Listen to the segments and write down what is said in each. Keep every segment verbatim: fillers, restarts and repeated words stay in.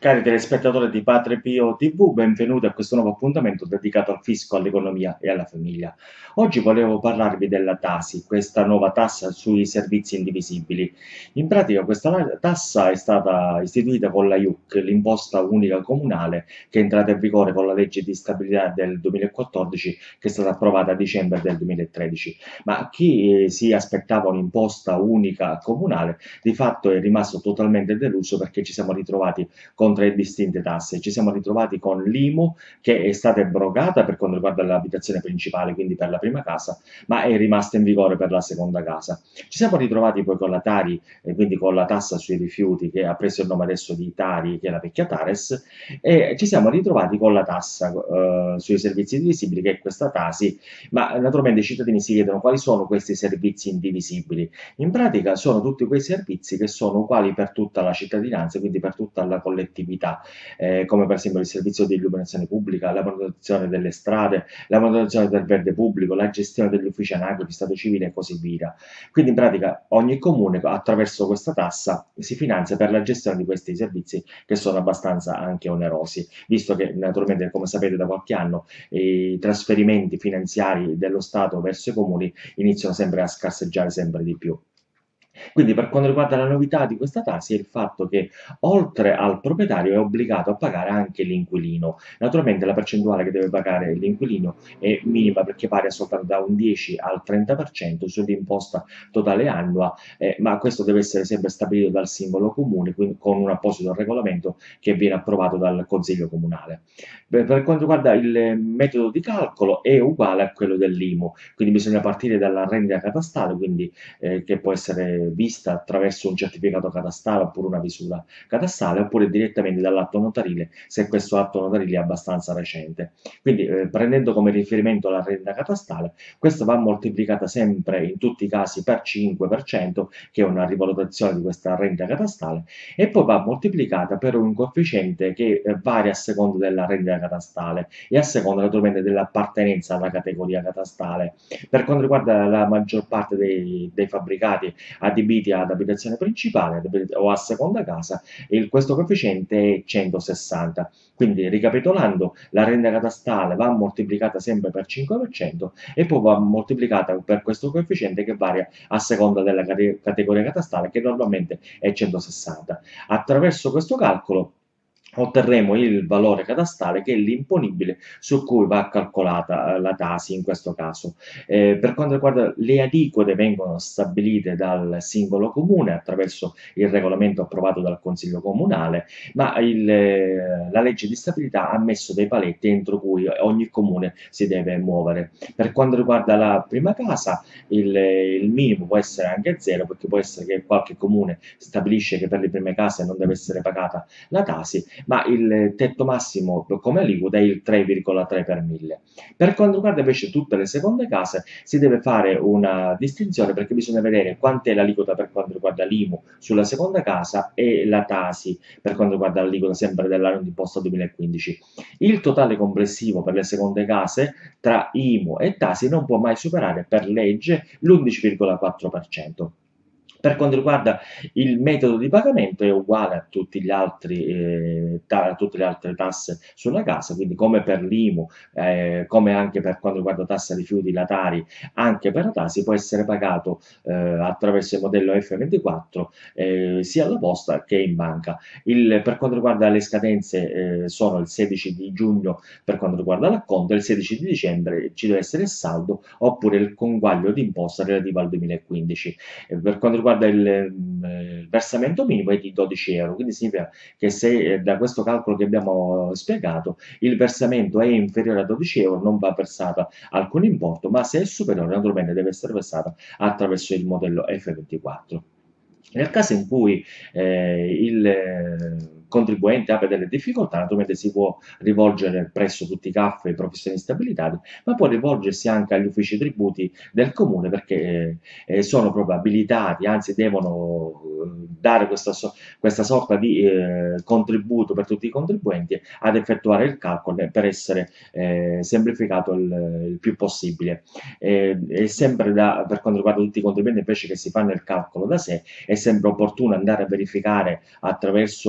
Cari telespettatori di Padre Pio T V, benvenuti a questo nuovo appuntamento dedicato al fisco, all'economia e alla famiglia. Oggi volevo parlarvi della TASI, questa nuova tassa sui servizi indivisibili. In pratica questa la- tassa è stata istituita con la I U C, l'imposta unica comunale, che è entrata in vigore con la legge di stabilità del duemilaquattordici, che è stata approvata a dicembre del duemilatredici. Ma chi eh, si aspettava un'imposta unica comunale, di fatto è rimasto totalmente deluso perché ci siamo ritrovati con tre distinte tasse. Ci siamo ritrovati con l'I M U che è stata abrogata per quanto riguarda l'abitazione principale, quindi per la prima casa, ma è rimasta in vigore per la seconda casa. Ci siamo ritrovati poi con la Tari, e quindi con la tassa sui rifiuti che ha preso il nome adesso di Tari, che è la vecchia Tares, e ci siamo ritrovati con la tassa eh, sui servizi indivisibili, che è questa Tasi, ma naturalmente i cittadini si chiedono quali sono questi servizi indivisibili. In pratica sono tutti quei servizi che sono uguali per tutta la cittadinanza, quindi per tutta la collettività, eh, come per esempio il servizio di illuminazione pubblica, la manutenzione delle strade, la manutenzione del verde pubblico, la gestione degli uffici anagrafi, stato civile e così via. Quindi in pratica ogni comune attraverso questa tassa si finanzia per la gestione di questi servizi che sono abbastanza anche onerosi, visto che naturalmente, come sapete, da qualche anno i trasferimenti finanziari dello Stato verso i comuni iniziano sempre a scarseggiare sempre di più. Quindi per quanto riguarda la novità di questa tassa è il fatto che oltre al proprietario è obbligato a pagare anche l'inquilino. Naturalmente la percentuale che deve pagare l'inquilino è minima perché varia soltanto da un dieci al trenta per cento sull'imposta totale annua, eh, ma questo deve essere sempre stabilito dal singolo comune, quindi con un apposito regolamento che viene approvato dal Consiglio Comunale. Per quanto riguarda il metodo di calcolo è uguale a quello dell'I M U, quindi bisogna partire dalla rendita catastale, quindi eh, che può essere vista attraverso un certificato catastale oppure una visura catastale, oppure direttamente dall'atto notarile, se questo atto notarile è abbastanza recente. Quindi, eh, prendendo come riferimento la rendita catastale, questa va moltiplicata sempre in tutti i casi per cinque per cento, che è una rivalutazione di questa rendita catastale, e poi va moltiplicata per un coefficiente che eh, varia a seconda della rendita catastale e a seconda naturalmente dell'appartenenza alla categoria catastale. Per quanto riguarda la maggior parte dei, dei fabbricati adibiti ad abitazione principale o a seconda casa, il, questo coefficiente è centosessanta. Quindi, ricapitolando, la rendita catastale va moltiplicata sempre per cinque per cento e poi va moltiplicata per questo coefficiente che varia a seconda della cate categoria catastale, che normalmente è centosessanta. Attraverso questo calcolo otterremo il valore catastale che è l'imponibile su cui va calcolata eh, la Tasi in questo caso. Eh, per quanto riguarda le aliquote vengono stabilite dal singolo comune attraverso il regolamento approvato dal Consiglio Comunale, ma il, eh, la legge di stabilità ha messo dei paletti entro cui ogni comune si deve muovere. Per quanto riguarda la prima casa, il, il minimo può essere anche zero, perché può essere che qualche comune stabilisce che per le prime case non deve essere pagata la Tasi, ma il tetto massimo come aliquota è il tre virgola tre per mille. Per quanto riguarda invece tutte le seconde case, si deve fare una distinzione perché bisogna vedere quant'è l'aliquota per quanto riguarda l'I M U sulla seconda casa e la Tasi per quanto riguarda l'aliquota sempre dell'anno d'imposta duemilaquindici. Il totale complessivo per le seconde case tra I M U e Tasi non può mai superare per legge l'undici virgola quattro per cento. Per quanto riguarda il metodo di pagamento è uguale a tutti gli altri, eh, ta- a tutte le altre tasse sulla casa, quindi come per l'I M U, eh, come anche per quanto riguarda tassa rifiuti, la Tari, anche per la Tasi può essere pagato eh, attraverso il modello F ventiquattro eh, sia alla posta che in banca. Il- per quanto riguarda le scadenze eh, sono il sedici di giugno per quanto riguarda l'acconto e il sedici di dicembre ci deve essere il saldo oppure il conguaglio d'imposta relativo al duemilaquindici. Eh, Per quanto riguarda il, mm, eh, il versamento minimo è di dodici euro, quindi significa che se eh, da questo calcolo che abbiamo spiegato il versamento è inferiore a dodici euro non va versato alcun importo, ma se è superiore naturalmente deve essere versato attraverso il modello F ventiquattro. Nel caso in cui eh, il eh, contribuente abbia delle difficoltà, naturalmente si può rivolgere presso tutti i C A F e i professionisti abilitati, ma può rivolgersi anche agli uffici tributi del comune perché eh, eh, sono proprio abilitati, anzi devono eh, dare questa, so- questa sorta di eh, contributo per tutti i contribuenti ad effettuare il calcolo per essere eh, semplificato il, il più possibile. Eh, è sempre da, per quanto riguarda tutti i contribuenti invece che si fanno il calcolo da sé, è sempre opportuno andare a verificare attraverso una telefonata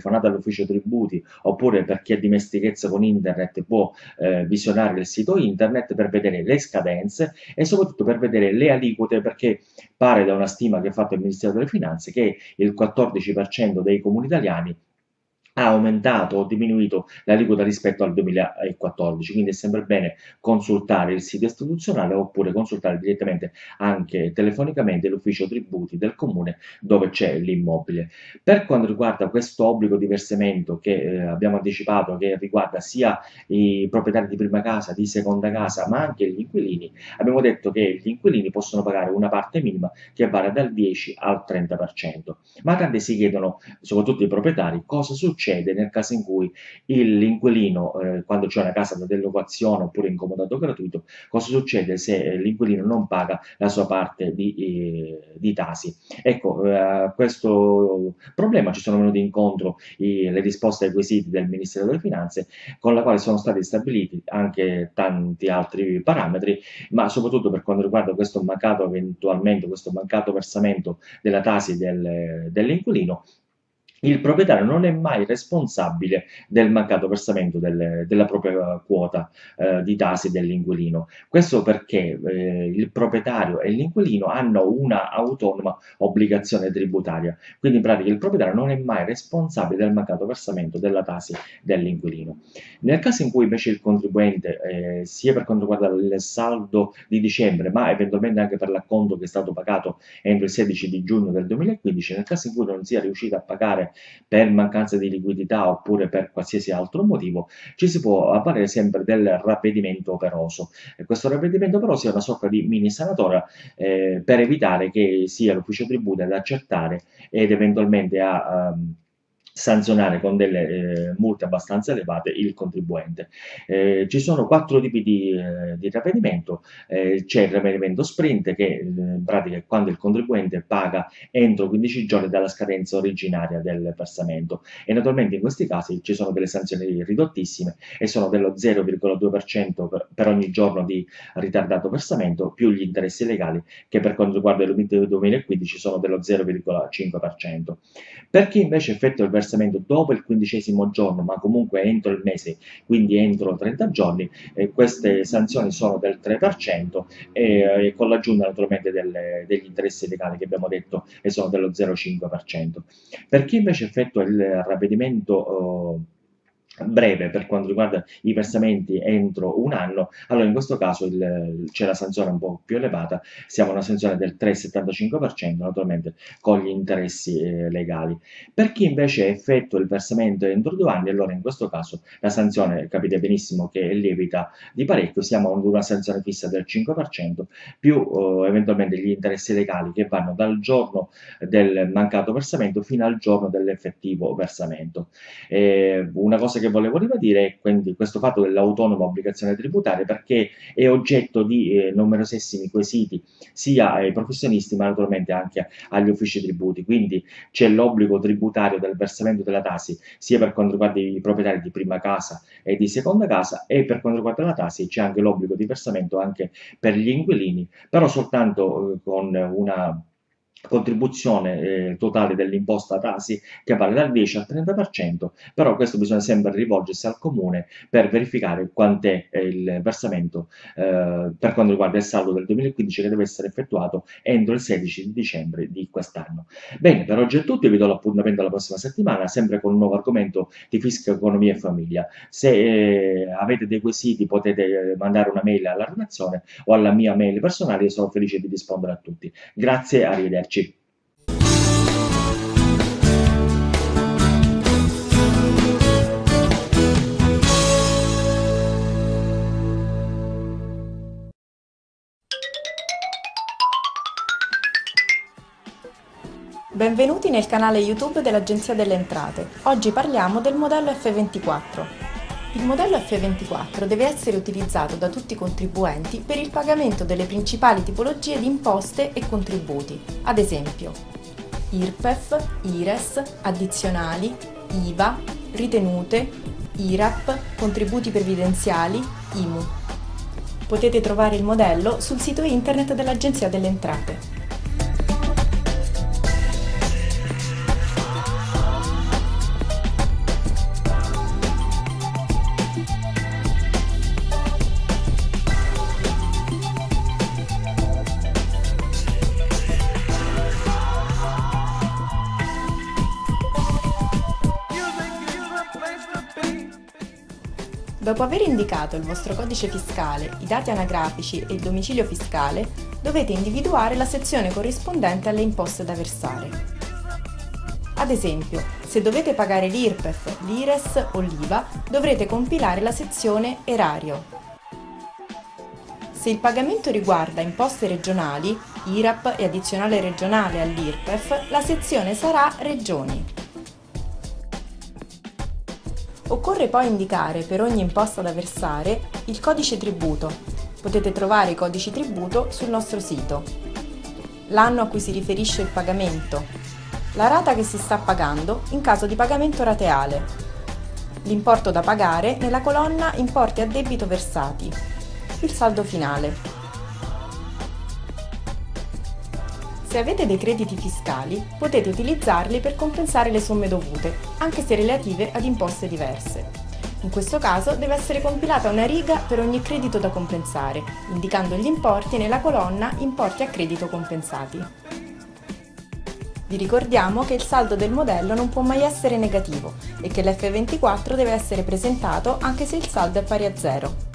telefonate all'ufficio tributi, oppure per chi ha dimestichezza con internet può eh, visionare il sito internet per vedere le scadenze e soprattutto per vedere le aliquote, perché pare da una stima che ha fatto il Ministero delle Finanze che il quattordici per cento dei comuni italiani ha aumentato o diminuito l'aliquota rispetto al duemilaquattordici, quindi è sempre bene consultare il sito istituzionale oppure consultare direttamente anche telefonicamente l'ufficio tributi del comune dove c'è l'immobile. Per quanto riguarda questo obbligo di versamento che eh, abbiamo anticipato, che riguarda sia i proprietari di prima casa, di seconda casa, ma anche gli inquilini, abbiamo detto che gli inquilini possono pagare una parte minima che varia dal dieci al trenta per cento, ma tanti si chiedono, soprattutto i proprietari, cosa succede succede nel caso in cui l'inquilino, eh, quando c'è una casa da delocazione oppure in comodato gratuito, cosa succede se eh, l'inquilino non paga la sua parte di, eh, di tasi. Ecco, eh, a questo problema ci sono venuti incontro i, le risposte ai quesiti del Ministero delle Finanze, con la quale sono stati stabiliti anche tanti altri parametri, ma soprattutto per quanto riguarda questo mancato eventualmente, questo mancato versamento della tasi del, dell'inquilino, il proprietario non è mai responsabile del mancato versamento del, della propria quota eh, di tasi dell'inquilino. Questo perché eh, il proprietario e l'inquilino hanno una autonoma obbligazione tributaria, quindi in pratica il proprietario non è mai responsabile del mancato versamento della tasi dell'inquilino. Nel caso in cui invece il contribuente, eh, sia per quanto riguarda il saldo di dicembre, ma eventualmente anche per l'acconto che è stato pagato entro il sedici di giugno del duemilaquindici, nel caso in cui non sia riuscito a pagare per mancanza di liquidità oppure per qualsiasi altro motivo, ci si può avvalere sempre del ravvedimento operoso. E questo ravvedimento operoso è una sorta di mini sanatoria eh, per evitare che sia l'ufficio tributi ad accertare ed eventualmente a um, sanzionare con delle eh, multe abbastanza elevate il contribuente. Eh, ci sono quattro tipi di, eh, di ravvedimento. Eh, c'è il ravvedimento sprint, che eh, in pratica è quando il contribuente paga entro quindici giorni dalla scadenza originaria del versamento, e naturalmente in questi casi ci sono delle sanzioni ridottissime e sono dello zero virgola due per cento per, per ogni giorno di ritardato versamento, più gli interessi legali, che per quanto riguarda il duemilaquindici sono dello zero virgola cinque per cento. Per chi invece effettua il versamento dopo il quindicesimo giorno, ma comunque entro il mese, quindi entro trenta giorni, eh, queste sanzioni sono del tre per cento e, e con l'aggiunta naturalmente delle, degli interessi legali che abbiamo detto e sono dello zero virgola cinque per cento. Per chi invece effettua il ravvedimento eh, breve per quanto riguarda i versamenti entro un anno, allora in questo caso il, c'è la sanzione un po' più elevata, siamo a una sanzione del tre virgola settantacinque per cento, naturalmente con gli interessi eh, legali. Per chi invece effettua il versamento entro due anni, allora in questo caso la sanzione, capite benissimo che lievita di parecchio, siamo ad una sanzione fissa del cinque per cento, più eh, eventualmente gli interessi legali che vanno dal giorno del mancato versamento fino al giorno dell'effettivo versamento. Eh, una cosa che volevo ribadire è quindi questo fatto dell'autonoma obbligazione tributaria, perché è oggetto di eh, numerosissimi quesiti sia ai professionisti ma naturalmente anche agli uffici tributi, quindi c'è l'obbligo tributario del versamento della tasi sia per quanto riguarda i proprietari di prima casa e di seconda casa, e per quanto riguarda la tasi c'è anche l'obbligo di versamento anche per gli inquilini, però soltanto eh, con una contribuzione eh, totale dell'imposta tasi che vale dal dieci al trenta per cento, però questo bisogna sempre rivolgersi al comune per verificare quant'è eh, il versamento eh, per quanto riguarda il saldo del duemilaquindici, che deve essere effettuato entro il sedici di dicembre di quest'anno. Bene, per oggi è tutto, io vi do l'appuntamento alla prossima settimana, sempre con un nuovo argomento di fisco, economia e famiglia. Se eh, avete dei quesiti potete mandare una mail alla redazione o alla mia mail personale, io sono felice di rispondere a tutti. Grazie, arrivederci. Benvenuti nel canale YouTube dell'Agenzia delle Entrate. Oggi parliamo del modello F ventiquattro. Il modello F ventiquattro deve essere utilizzato da tutti i contribuenti per il pagamento delle principali tipologie di imposte e contributi, ad esempio I R P E F, I R E S, addizionali, I V A, ritenute, I R A P, contributi previdenziali, I M U. Potete trovare il modello sul sito internet dell'Agenzia delle Entrate. Dopo aver indicato il vostro codice fiscale, i dati anagrafici e il domicilio fiscale, dovete individuare la sezione corrispondente alle imposte da versare. Ad esempio, se dovete pagare l'I R P E F, l'I R E S o l'I V A, dovrete compilare la sezione Erario. Se il pagamento riguarda imposte regionali, I R A P e addizionale regionale all'I R P E F, la sezione sarà Regioni. Occorre poi indicare per ogni imposta da versare il codice tributo. Potete trovare i codici tributo sul nostro sito. L'anno a cui si riferisce il pagamento, la rata che si sta pagando in caso di pagamento rateale, l'importo da pagare nella colonna Importi a debito versati, il saldo finale. Se avete dei crediti fiscali, potete utilizzarli per compensare le somme dovute, anche se relative ad imposte diverse. In questo caso deve essere compilata una riga per ogni credito da compensare, indicando gli importi nella colonna Importi a credito compensati. Vi ricordiamo che il saldo del modello non può mai essere negativo e che l'F ventiquattro deve essere presentato anche se il saldo è pari a zero.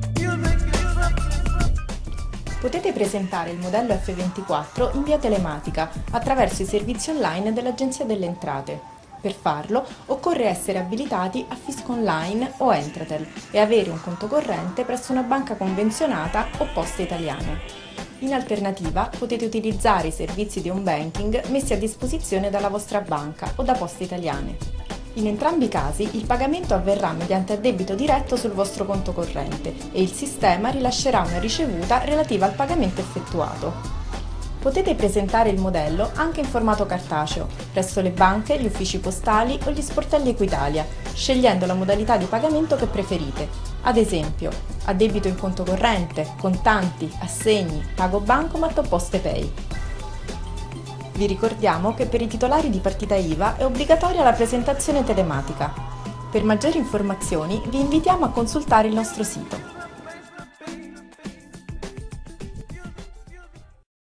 Potete presentare il modello F ventiquattro in via telematica attraverso i servizi online dell'Agenzia delle Entrate. Per farlo occorre essere abilitati a Fisco Online o Entratel e avere un conto corrente presso una banca convenzionata o Poste Italiane. In alternativa potete utilizzare i servizi di home banking messi a disposizione dalla vostra banca o da Poste Italiane. In entrambi i casi il pagamento avverrà mediante addebito diretto sul vostro conto corrente e il sistema rilascerà una ricevuta relativa al pagamento effettuato. Potete presentare il modello anche in formato cartaceo, presso le banche, gli uffici postali o gli sportelli Equitalia, scegliendo la modalità di pagamento che preferite, ad esempio addebito in conto corrente, contanti, assegni, pago bancomat o Poste Pay. Vi ricordiamo che per i titolari di partita I V A è obbligatoria la presentazione telematica. Per maggiori informazioni vi invitiamo a consultare il nostro sito.